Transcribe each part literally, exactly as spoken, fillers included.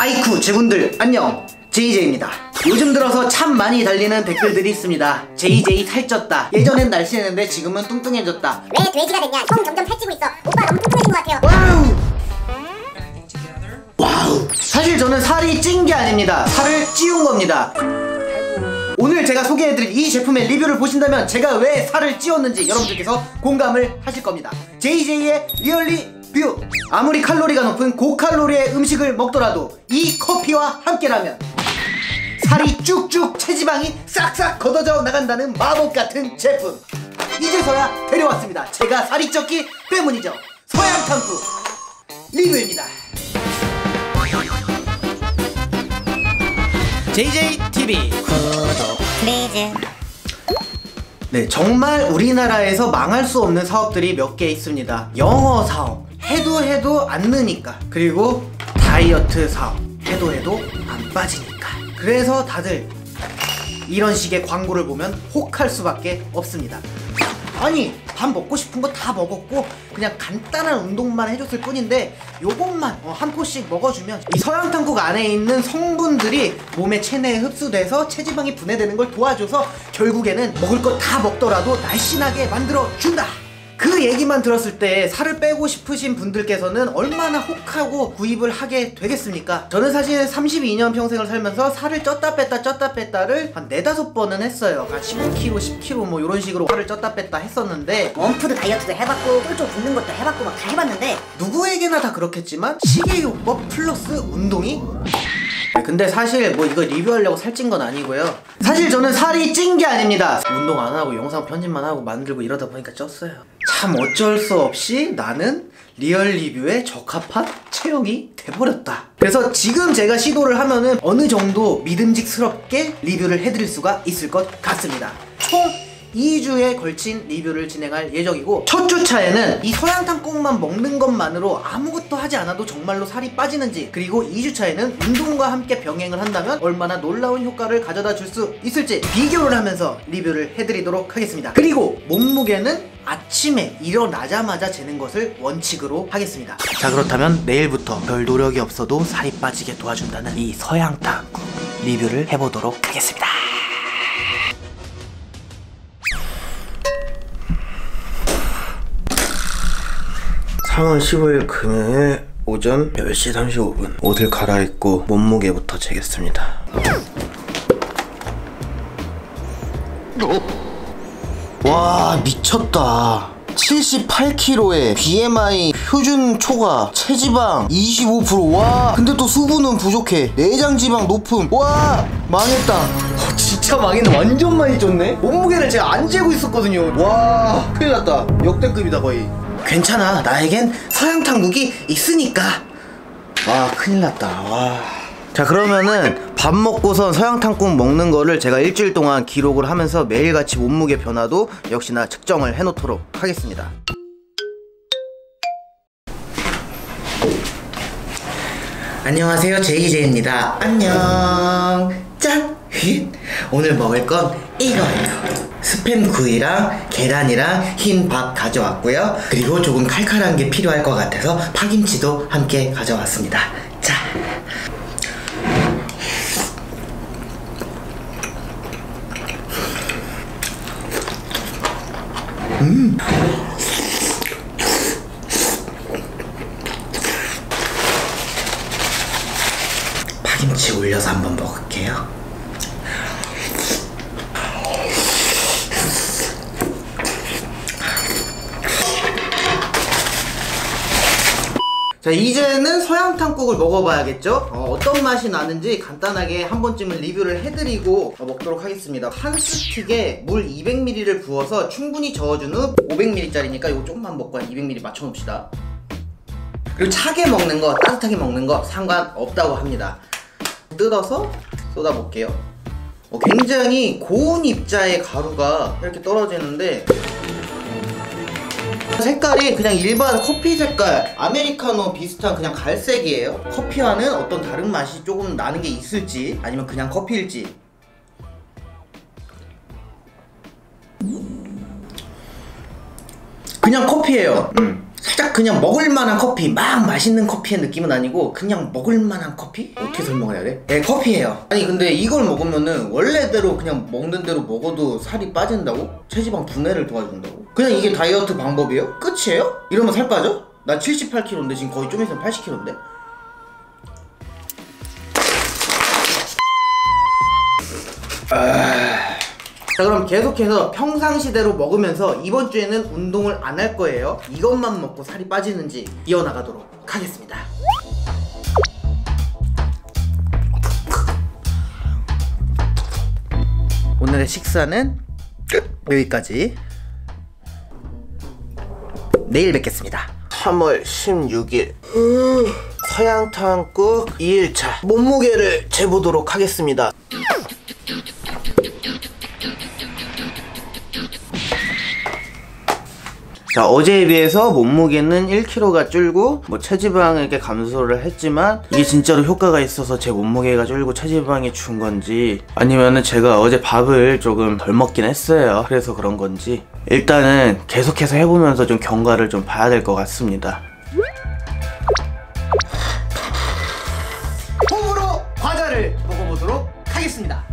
아이쿠 제분들 안녕, 제이제이입니다. 요즘 들어서 참 많이 달리는 댓글들이 있습니다. 제이제이 살쪘다, 예전엔 날씬했는데 지금은 뚱뚱해졌다, 왜 돼지가 됐냐, 형 점점 살찌고 있어, 오빠 너무 뚱뚱해진 것 같아요. 와우 와우 사실 저는 살이 찐 게 아닙니다. 살을 찌운 겁니다. 오늘 제가 소개해드릴 이 제품의 리뷰를 보신다면 제가 왜 살을 찌웠는지 여러분들께서 공감을 하실 겁니다. 제이제이의 리얼리 뷰! 아무리 칼로리가 높은 고칼로리의 음식을 먹더라도 이 커피와 함께라면 살이 쭉쭉, 체지방이 싹싹 걷어져 나간다는 마법같은 제품, 이제서야 데려왔습니다. 제가 살이 쪘기 때문이죠. 서양탕국 리뷰입니다. 제이제이티비 구독 플리즈. 네, 정말 우리나라에서 망할 수 없는 사업들이 몇 개 있습니다. 영어 사업, 해도 해도 안 느니까. 그리고 다이어트 사업, 해도 해도 안 빠지니까. 그래서 다들 이런 식의 광고를 보면 혹할 수밖에 없습니다. 아니, 밥 먹고 싶은 거 다 먹었고 그냥 간단한 운동만 해줬을 뿐인데 요것만 어, 한 포씩 먹어주면 이 서양탕국 안에 있는 성분들이 몸의 체내에 흡수돼서 체지방이 분해되는 걸 도와줘서 결국에는 먹을 거 다 먹더라도 날씬하게 만들어준다. 그 얘기만 들었을 때 살을 빼고 싶으신 분들께서는 얼마나 혹하고 구입을 하게 되겠습니까? 저는 사실 삼십이 년 평생을 살면서 살을 쪘다 뺐다 쪘다 뺐다를 한 네다섯 번은 했어요. 한 십오 킬로그램, 십 킬로그램 뭐 이런 식으로 살을 쪘다 뺐다 했었는데, 원푸드 다이어트도 해봤고 쫄쫄 붓는 것도 해봤고 막 다 해봤는데 누구에게나 다 그렇겠지만 식이요법 플러스 운동이? 네, 근데 사실 뭐 이거 리뷰하려고 살찐 건 아니고요. 사실 저는 살이 찐 게 아닙니다. 운동 안 하고 영상 편집만 하고 만들고 이러다 보니까 쪘어요. 참 어쩔 수 없이 나는 리얼 리뷰에 적합한 체형이 돼버렸다. 그래서 지금 제가 시도를 하면은 어느 정도 믿음직스럽게 리뷰를 해드릴 수가 있을 것 같습니다. 총 이 주에 걸친 리뷰를 진행할 예정이고, 첫 주차에는 이 서양탕국만 먹는 것만으로 아무것도 하지 않아도 정말로 살이 빠지는지, 그리고 이 주차에는 운동과 함께 병행을 한다면 얼마나 놀라운 효과를 가져다 줄 수 있을지 비교를 하면서 리뷰를 해드리도록 하겠습니다. 그리고 몸무게는 아침에 일어나자마자 재는 것을 원칙으로 하겠습니다. 자, 그렇다면 내일부터 별 노력이 없어도 살이 빠지게 도와준다는 이 서양탕국 리뷰를 해보도록 하겠습니다. 삼월 십오일 금요일 오전 열 시 삼십오 분 옷을 갈아입고 몸무게부터 재겠습니다. 와, 미쳤다. 칠십팔 킬로그램에 비엠아이 표준 초과, 체지방 이십오 퍼센트. 와, 근데 또 수분은 부족해. 내장 지방 높음. 와, 망했다. 어, 진짜 망했네. 완전 많이 쪘네. 몸무게를 제가 안 재고 있었거든요. 와, 큰일 났다. 역대급이다 거의. 괜찮아, 나에겐 서양탕국이 있으니까. 와, 큰일 났다. 와. 자, 그러면은 밥 먹고선 서양탕국 먹는 거를 제가 일주일 동안 기록을 하면서 매일같이 몸무게 변화도 역시나 측정을 해놓도록 하겠습니다. 안녕하세요, 제이제이입니다. 안녕. 짠! 오늘 먹을 건 이거예요. 스팸 구이랑 계란이랑 흰 밥 가져왔고요. 그리고 조금 칼칼한 게 필요할 것 같아서 파김치도 함께 가져왔습니다. 자, 음 파김치 올려서 한번 먹을게요. 자, 이제는 서양탕국을 먹어봐야겠죠? 어, 어떤 맛이 나는지 간단하게 한 번쯤은 리뷰를 해드리고 어, 먹도록 하겠습니다. 한 스틱에 물 이백 밀리리터를 부어서 충분히 저어준 후 오백 밀리리터짜리니까 이거 조금만 먹고 한 이백 밀리리터 맞춰놓읍시다. 그리고 차게 먹는 거, 따뜻하게 먹는 거 상관없다고 합니다. 뜯어서 쏟아볼게요. 어, 굉장히 고운 입자의 가루가 이렇게 떨어지는데 색깔이 그냥 일반 커피 색깔, 아메리카노 비슷한 그냥 갈색이에요. 커피와는 어떤 다른 맛이 조금 나는 게 있을지, 아니면 그냥 커피일지. 그냥 커피예요. 음. 살짝 그냥 먹을만한 커피, 막 맛있는 커피의 느낌은 아니고 그냥 먹을만한 커피? 어떻게 설명을 해야 돼? 네, 커피예요. 아니 근데 이걸 먹으면은 원래대로 그냥 먹는 대로 먹어도 살이 빠진다고? 체지방 분해를 도와준다고? 그냥 이게 다이어트 방법이에요? 끝이에요? 이러면 살 빠져? 나 칠십팔 킬로그램인데 지금 거의 좀 있으면 팔십 킬로그램인데? 아... 자, 그럼 계속해서 평상시대로 먹으면서 이번 주에는 운동을 안 할 거예요. 이것만 먹고 살이 빠지는지 이어나가도록 하겠습니다. 오늘의 식사는 여기까지. 내일 뵙겠습니다. 삼월 십육일 음, 서양탕국 이 일차 몸무게를 재보도록 하겠습니다. 자, 어제에 비해서 몸무게는 일 킬로그램가 줄고 뭐 체지방을 이렇게 감소를 했지만 이게 진짜로 효과가 있어서 제 몸무게가 줄고 체지방이 준 건지 아니면은 제가 어제 밥을 조금 덜 먹긴 했어요. 그래서 그런 건지 일단은 계속해서 해보면서 좀 경과를 좀 봐야 될 것 같습니다. 호불호 과자를 먹어보도록 하겠습니다.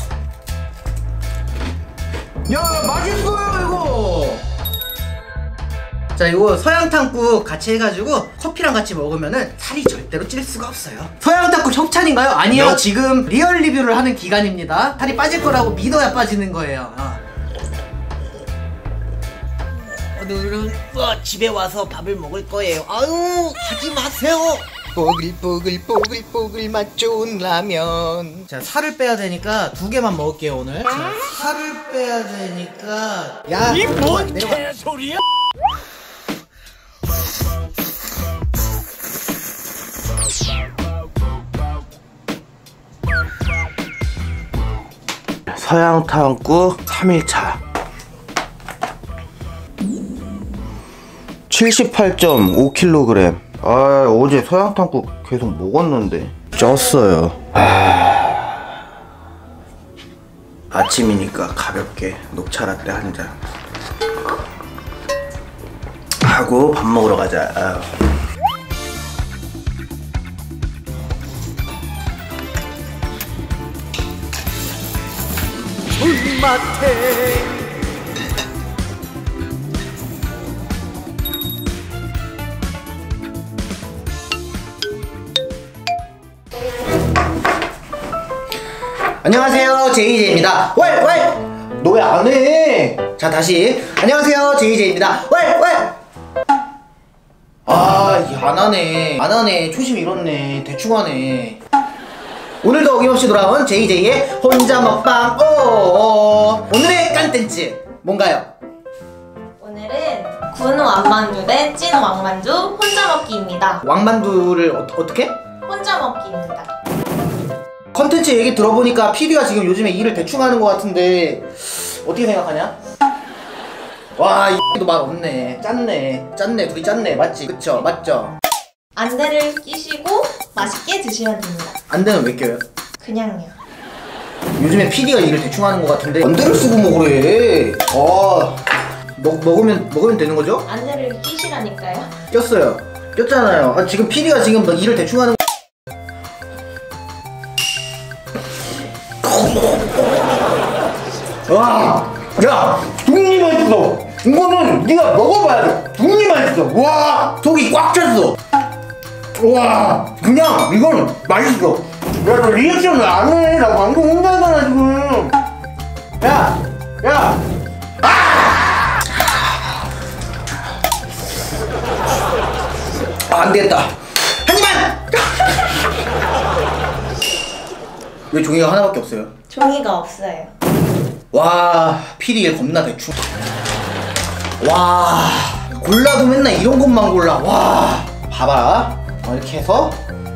야, 맛있어요 이거. 자, 이거 서양탕국 같이 해가지고 커피랑 같이 먹으면은 살이 절대로 찔 수가 없어요. 서양탕국 협찬인가요? 아니요. 네. 지금 리얼 리뷰를 하는 기간입니다. 살이 빠질 거라고 믿어야 빠지는 거예요. 어. 오늘은 어, 집에 와서 밥을 먹을 거예요. 아유, 하지 마세요. 뽀글뽀글 뽀글뽀글 맛 좋은 라면. 자, 살을 빼야 되니까 두 개만 먹을게요 오늘. 자, 살을 빼야 되니까 야, 이 뭔 개소리야? 서양탕국 삼 일차 칠십팔 점 오 킬로그램. 아, 어제 서양탕국 계속 먹었는데 쪘어요. 아... 아침이니까 가볍게 녹차라떼 한 잔 하고 밥 먹으러 가자. 아유. 손맛해. 안녕하세요, 제이제이입니다. 왈! 왈! 너 왜 안 해? 자, 다시. 안녕하세요, 제이제이입니다. 왈! 왈! 아, 안 하네. 안 하네. 초심 잃었네. 대충 하네. 오늘도 어김없이 돌아온 제이제이의 혼자 먹방. 오오오. 오늘의 깐텐츠 뭔가요? 오늘은 구운 왕만두 대 찐 왕만두 혼자 먹기입니다. 왕만두를 어, 어떻게? 혼자 먹기입니다. 컨텐츠 얘기 들어보니까 피디가 지금 요즘에 일을 대충 하는 것 같은데 어떻게 생각하냐? 와, 이도 말 없네. 짰네. 짰네. 둘이 짰네. 맞지? 그쵸? 맞죠? 안대를 끼시고 맛있게 드시면 됩니다. 안대는 왜 껴요? 그냥요. 요즘에 피디가 일을 대충 하는 것 같은데 안대를 쓰고 먹으래. 아, 먹, 먹으면 먹으면 되는 거죠? 안대를 끼시라니까요. 꼈어요. 꼈잖아요. 아, 지금 피디가 지금 일을 대충 하는 와, 야, dun이 맛있어. 이거는 네가 먹어봐야 돼. dun이 맛있어. 와, 속이 꽉 찼어. 와, 그냥 이거는 맛있어. 야, 너 리액션을 안 해. 나 방금 혼자 하잖아 지금. 야, 야. 아! 아, 안 되겠다. 하지만 왜 종이가 하나밖에 없어요? 종이가 없어요. 와, 피디 일 겁나 대충. 와, 골라도 맨날 이런 것만 골라. 와, 봐봐. 어, 이렇게 해서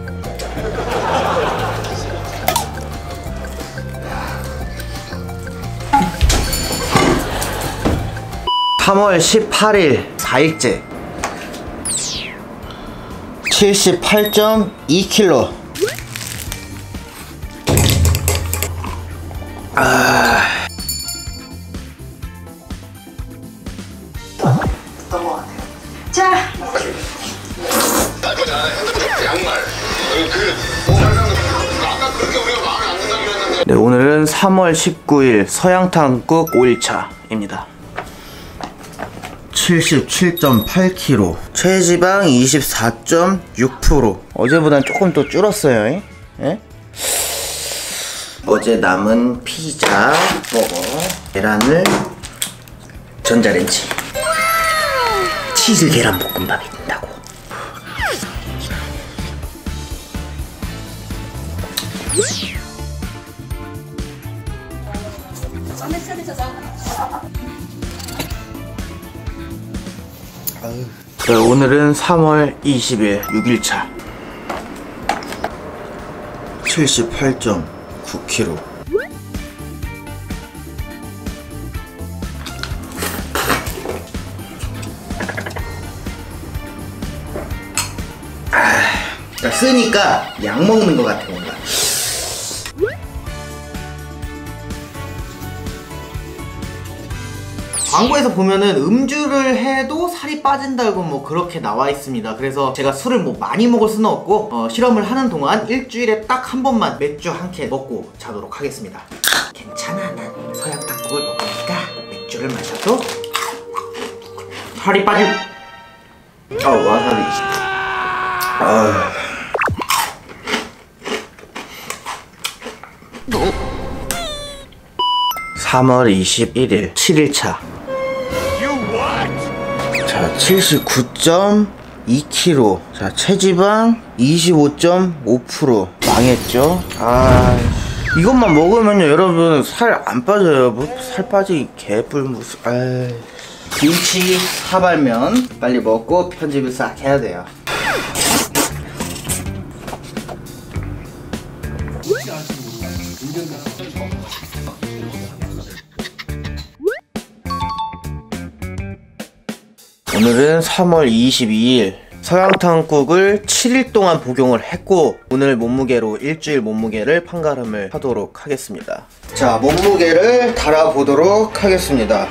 삼월 십팔일 사 일째 칠십팔 점 이 킬로그램. 아, 어떤 것 같아요? 자, 네, 오늘은 삼월 십구일 서양탕국 오 일차입니다. 칠십칠 점 팔 킬로그램, 체지방 이십사 점 육 퍼센트. 어제보단 조금 또 줄었어요. 예? 어제 남은 피자 먹어, 계란을 전자레인지, 치즈 계란 볶음밥이 된다고. 네, 오늘은 삼월 이십일 육 일차 칠십팔 점 구 킬로그램. 아, 쓰니까 약 먹는 것 같아 뭔가. 광고에서 보면은 음주를 해도 살이 빠진다고 뭐 그렇게 나와 있습니다. 그래서 제가 술을 뭐 많이 먹을 수는 없고 어, 실험을 하는 동안 일주일에 딱 한 번만 맥주 한 캔 먹고 자도록 하겠습니다. 괜찮아, 난 서양탕국을 먹으니까 맥주를 마셔도 살이 빠질. 어, 와사비. 아. 삼월 이십일일 칠 일차. 자, 칠십구 점 이 킬로그램. 자, 체지방 이십오 점 오 퍼센트. 망했죠? 아, 이것만 먹으면요 여러분 살 안 빠져요. 뭐 살 빠지기 개뿔 무슨. 아, 김치 사발면 빨리 먹고 편집을 싹 해야 돼요. 오늘은 삼월 이십이일 서양탕국을 칠 일 동안 복용을 했고 오늘 몸무게로 일주일 몸무게를 판가름을 하도록 하겠습니다. 자, 몸무게를 달아보도록 하겠습니다.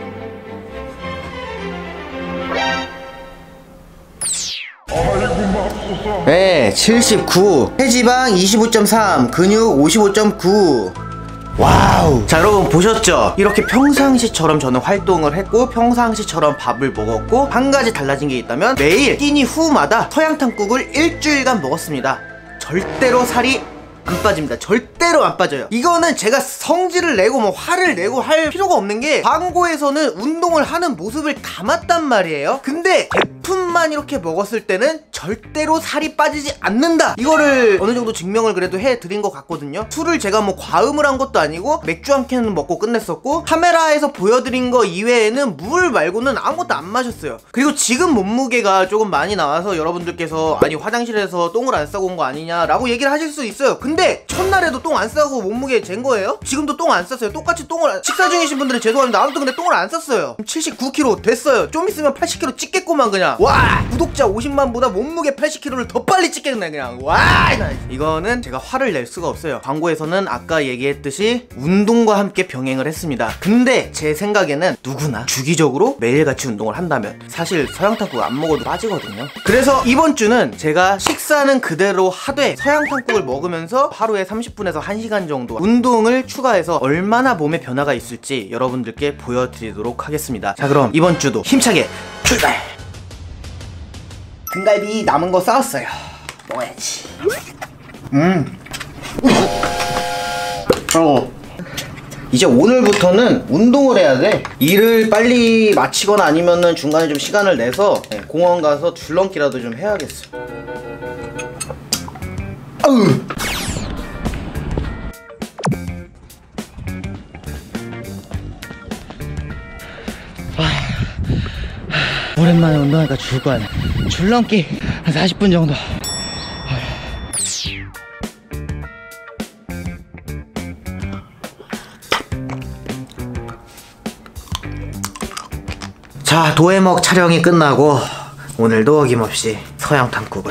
네, 칠십구, 체지방 이십오 점 삼, 근육 오십오 점 구. 와우. 자, 여러분 보셨죠? 이렇게 평상시처럼 저는 활동을 했고 평상시처럼 밥을 먹었고 한 가지 달라진 게 있다면 매일 끼니 후마다 서양탕국을 일주일간 먹었습니다. 절대로 살이 안 빠집니다. 절대로 안 빠져요. 이거는 제가 성질을 내고 뭐 화를 내고 할 필요가 없는 게 광고에서는 운동을 하는 모습을 담았단 말이에요. 근데 제품만 이렇게 먹었을 때는 절대로 살이 빠지지 않는다. 이거를 어느 정도 증명을 그래도 해드린 것 같거든요. 술을 제가 뭐 과음을 한 것도 아니고 맥주 한 캔은 먹고 끝냈었고 카메라에서 보여드린 거 이외에는 물 말고는 아무것도 안 마셨어요. 그리고 지금 몸무게가 조금 많이 나와서 여러분들께서 아니 화장실에서 똥을 안 싸고 온 거 아니냐라고 얘기를 하실 수 있어요. 근데 첫날에도 똥 안 싸고 몸무게 잰 거예요? 지금도 똥 안 쌌어요. 똑같이 똥을 안... 식사 중이신 분들은 죄송합니다. 아무튼 근데 똥을 안 쌌어요. 칠십구 킬로그램 됐어요. 좀 있으면 팔십 킬로그램 찍겠구만 그냥. 와, 구독자 오십만 보다 몸무게 팔십 킬로그램를 더 빨리 찍겠네 그냥. 와, 이거는 제가 화를 낼 수가 없어요. 광고에서는 아까 얘기했듯이 운동과 함께 병행을 했습니다. 근데 제 생각에는 누구나 주기적으로 매일같이 운동을 한다면 사실 서양탕국 안 먹어도 빠지거든요. 그래서 이번 주는 제가 식사는 그대로 하되 서양탕국을 먹으면서 하루에 삼십 분에서 한 시간 정도 운동을 추가해서 얼마나 몸에 변화가 있을지 여러분들께 보여드리도록 하겠습니다. 자, 그럼 이번 주도 힘차게 출발! 등갈비 남은 거 싸왔어요. 먹어야지. 음. 어. 이제 오늘부터는 운동을 해야 돼. 일을 빨리 마치거나 아니면은 중간에 좀 시간을 내서 공원 가서 줄넘기라도 좀 해야겠어. 아우. 오랜만에 운동하니까 죽을 거 아니야. 줄넘기 한 사십 분 정도. 자, 도해먹 촬영이 끝나고 오늘도 어김없이 서양탕국을.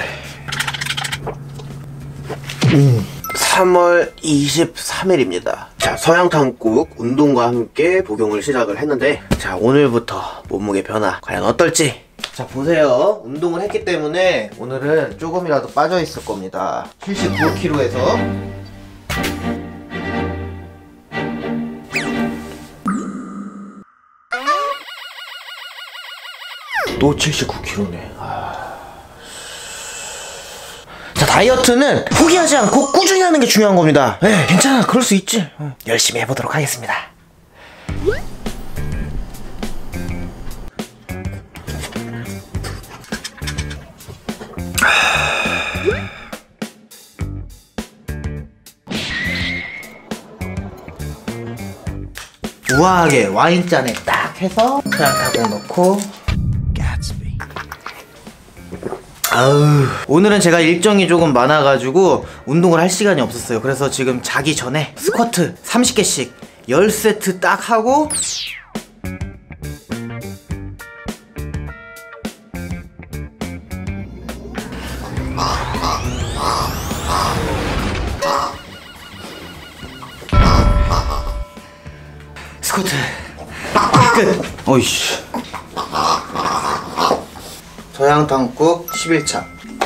음. 삼월 이십삼일입니다. 자, 서양탕국 운동과 함께 복용을 시작을 했는데 자, 오늘부터 몸무게 변화 과연 어떨지 자 보세요. 운동을 했기 때문에 오늘은 조금이라도 빠져 있을 겁니다. 칠십구 킬로그램에서 또 칠십구 킬로그램네. 아... 자 다이어트는 포기하지 않고 꾸준히 하는 게 중요한 겁니다. 네, 괜찮아, 그럴 수 있지. 응. 열심히 해보도록 하겠습니다. 우아하게 와인잔에 딱 해서 그냥 넣고. 아우, 오늘은 제가 일정이 조금 많아가지고 운동을 할 시간이 없었어요. 그래서 지금 자기 전에 스쿼트 삼십 개씩 십 세트 딱 하고 스쿼트 끝! 어이씨. 서양탕국 십일 차.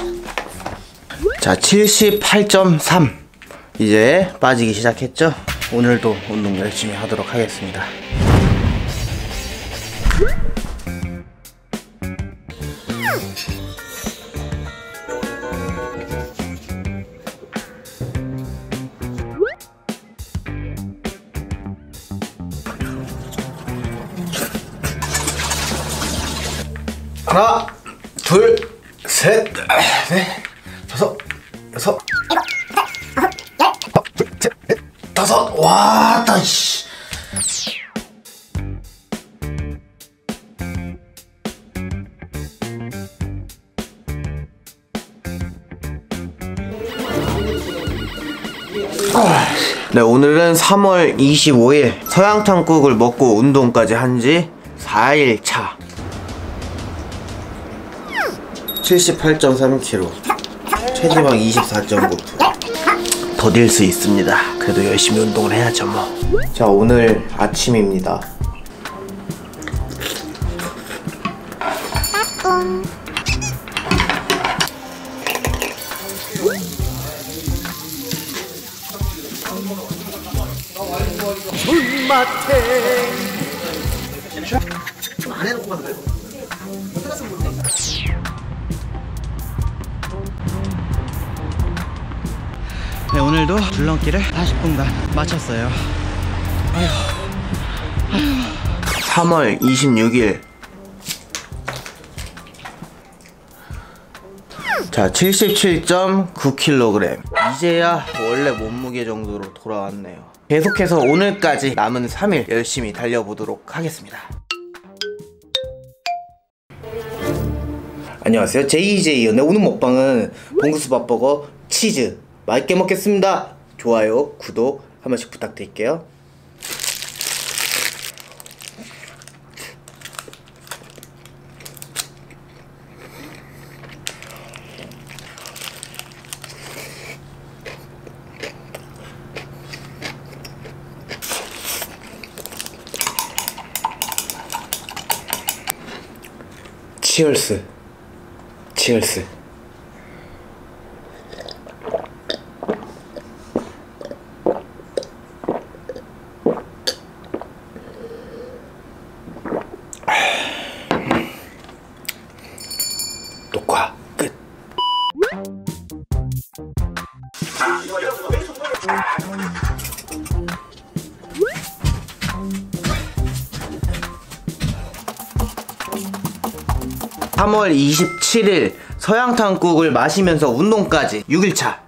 자, 칠십팔 점 삼. 이제 빠지기 시작했죠? 오늘도 운동 열심히 하도록 하겠습니다. 하나, 둘, 셋, 넷, 다섯, 여섯, 하나, 둘, 셋, 넷, 다섯. 와, 따, 씨. 네, 오늘은 삼월 이십오일 서양탕국을 먹고 운동까지 한 지 사 일 차. 칠십팔 점 삼 킬로그램, 체지방 이십사 점 구. 더딜 수 있습니다. 그래도 열심히 운동을 해야죠 뭐. 자, 오늘 아침입니다. 손맛탱 좀 안 해놓고 가도 돼요? 네, 오늘도 줄넘기를 사십 분간 마쳤어요. 아휴. 아휴. 삼월 이십육일. 자, 칠십칠 점 구 킬로그램. 이제야 원래 몸무게 정도로 돌아왔네요. 계속해서 오늘까지 남은 삼 일 열심히 달려보도록 하겠습니다. 안녕하세요, 제이제이요. 네, 오늘 먹방은 봉구수밥버거 치즈 맛있게 먹겠습니다. 좋아요, 구독 한 번씩 부탁드릴게요. 치얼스, 치얼스. 녹화 끝. 삼월 이십칠일 서양탕국을 마시면서 운동까지 육 일 차.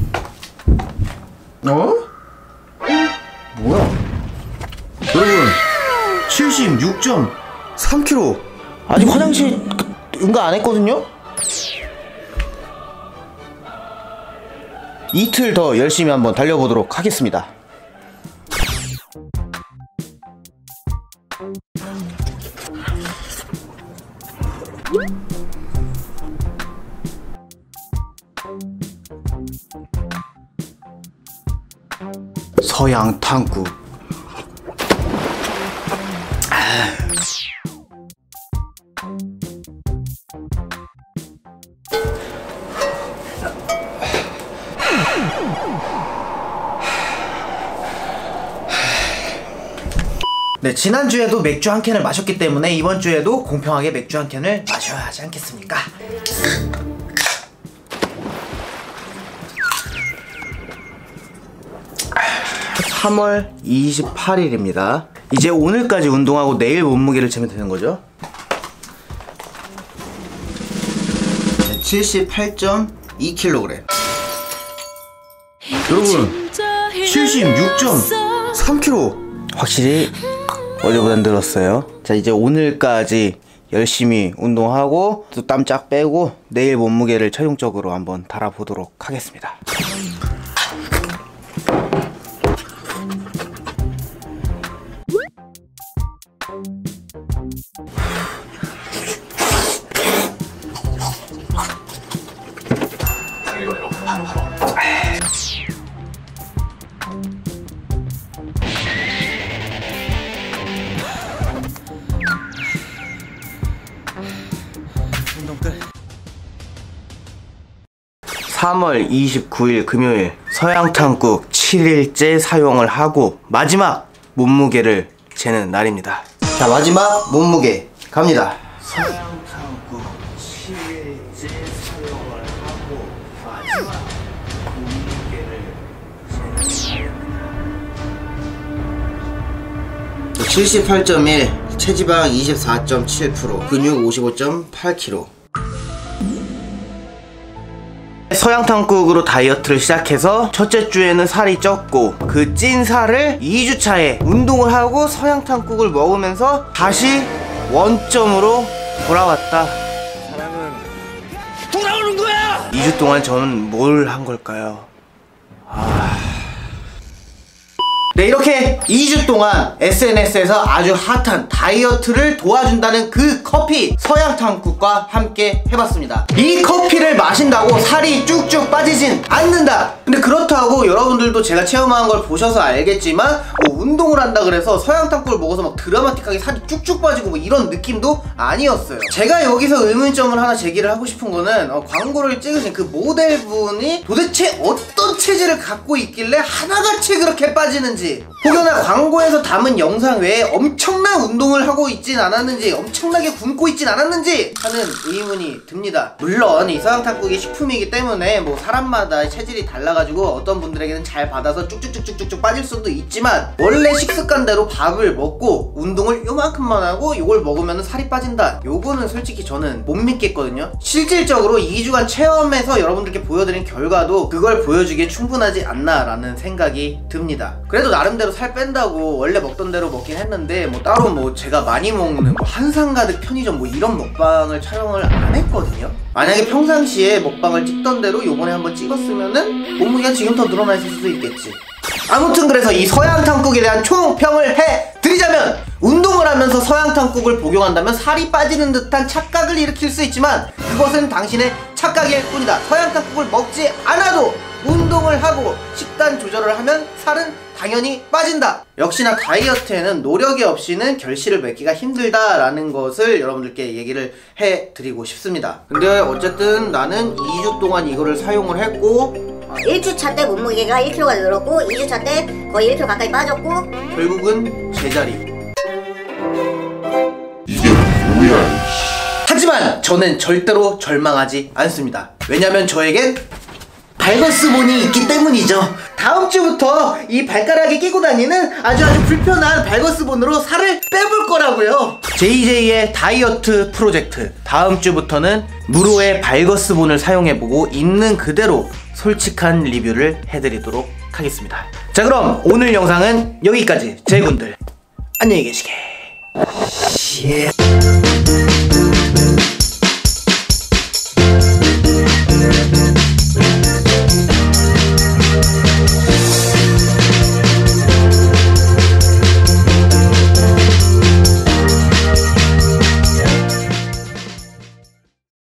어? 뭐야? 여러분, 칠십육 점 삼 킬로그램. 아직 화장실 응가 안 했거든요? 이틀 더 열심히 한번 달려보도록 하겠습니다. 서양탕국. 아. 네, 지난주에도 맥주 한 캔을 마셨기 때문에 이번 주에도 공평하게 맥주 한 캔을 마셔야 하지 않겠습니까? 삼월 이십팔일입니다. 이제 오늘까지 운동하고 내일 몸무게를 재면 되는 거죠? 칠십팔 점 이 킬로그램. 여러분, 칠십육 점 삼 킬로그램. 확실히 어제보단 늘었어요. 자, 이제 오늘까지 열심히 운동하고 또 땀 쫙 빼고 내일 몸무게를 최종적으로 한번 달아보도록 하겠습니다. 운동 끝. 삼월 이십구일 금요일 서양탕국 칠 일째 사용을 하고 마지막 몸무게를 재는 날입니다. 자, 마지막 몸무게 갑니다. 서양탕국 칠 일째 사용을 하고 마지막 몸무게를 재는 날. 칠십팔 점 일, 체지방 이십사 점 칠 퍼센트, 근육 오십오 점 팔 킬로그램. 서양탕국으로 다이어트를 시작해서 첫째 주에는 살이 쪘고 그 찐 살을 이 주차에 운동을 하고 서양탕국을 먹으면서 다시 원점으로 돌아왔다. 사람은 돌아오는 거야! 이 주 동안 저는 뭘 한 걸까요? 아... 네, 이렇게 이 주 동안 에스엔에스에서 아주 핫한 다이어트를 도와준다는 그 커피 서양탕국과 함께 해봤습니다. 이 커피를 마신다고 살이 쭉쭉 빠지진 않는다. 근데 그렇다고 여러분들도 제가 체험한 걸 보셔서 알겠지만 뭐 운동을 한다 그래서 서양탕국을 먹어서 막 드라마틱하게 살이 쭉쭉 빠지고 뭐 이런 느낌도 아니었어요. 제가 여기서 의문점을 하나 제기를 하고 싶은 거는 어, 광고를 찍으신 그 모델분이 도대체 어떤 체질을 갖고 있길래 하나같이 그렇게 빠지는지, 혹여나 광고에서 담은 영상 외에 엄청난 운동을 하고 있진 않았는지, 엄청나게 굶고 있진 않았는지 하는 의문이 듭니다. 물론 이 서양탕국이 식품이기 때문에 뭐 사람마다 체질이 달라가지고 어떤 분들에게는 잘 받아서 쭉쭉쭉쭉쭉 빠질 수도 있지만 원래 식습관대로 밥을 먹고 운동을 요만큼만 하고 요걸 먹으면 살이 빠진다, 요거는 솔직히 저는 못 믿겠거든요. 실질적으로 이 주간 체험해서 여러분들께 보여드린 결과도 그걸 보여주기에 충분하지 않나 라는 생각이 듭니다. 그래도 나름대로 살 뺀다고 원래 먹던 대로 먹긴 했는데 뭐 따로 뭐 제가 많이 먹는 뭐 한상가득 편의점 뭐 이런 먹방을 촬영을 안 했거든요. 만약에 평상시에 먹방을 찍던 대로 요번에 한번 찍었으면은 몸무게가 지금 더 늘어나 있을 수도 있겠지. 아무튼 그래서 이 서양탕국에 대한 총평을 해드리자면, 운동을 하면서 서양탕국을 복용한다면 살이 빠지는 듯한 착각을 일으킬 수 있지만 그것은 당신의 착각일 뿐이다. 서양탕국을 먹지 않아도 운동을 하고 식단 조절을 하면 살은 당연히 빠진다. 역시나 다이어트에는 노력이 없이는 결실을 맺기가 힘들다라는 것을 여러분들께 얘기를 해드리고 싶습니다. 근데 어쨌든 나는 이 주 동안 이거를 사용을 했고 일 주차 때 몸무게가 일 킬로그램가 늘었고 이 주차 때 거의 일 킬로그램 가까이 빠졌고 결국은 제자리. 이게 뭐야? 하지만 저는 절대로 절망하지 않습니다. 왜냐면 저에겐 발거스본이 있기 때문이죠. 다음 주부터 이 발가락에 끼고 다니는 아주 아주 불편한 발거스본으로 살을 빼볼 거라고요. 제이제이의 다이어트 프로젝트, 다음 주부터는 무로의 발거스본을 사용해보고 있는 그대로 솔직한 리뷰를 해드리도록 하겠습니다. 자, 그럼 오늘 영상은 여기까지. 제군들 안녕히 계시게.